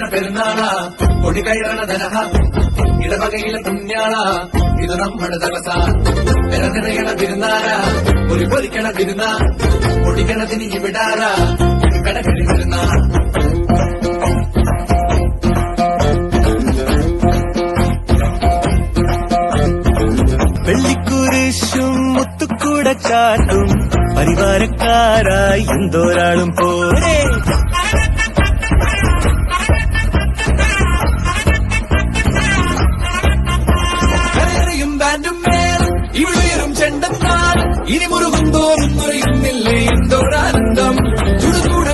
പെരുന്നാള കൊടി കയറണ ധനഹ ഇടവകയിലെ പുണ്യാള ഇത് നമ്മുടെ തലസ നിറനിറയണ പെരുന്നാള ഒരു പൊരിക്കണ പെരുന്നാ പൊടിക്കണതിന് ഇവിടാറ കടക്കടി പെരുന്നാ വെള്ളിക്കുരിശും മുത്തുക്കൂട ചാട്ടും പരിവാരക്കാരായി എന്തോരാളും പോരെ കരയും ബാൻഡും മേൽ ഇവിടെയും ചെണ്ടെന്നാൽ ഇനി മുറുകും തോറും മുറിയുന്നില്ലേ എന്തോരാനന്ദം ചുടുചൂട്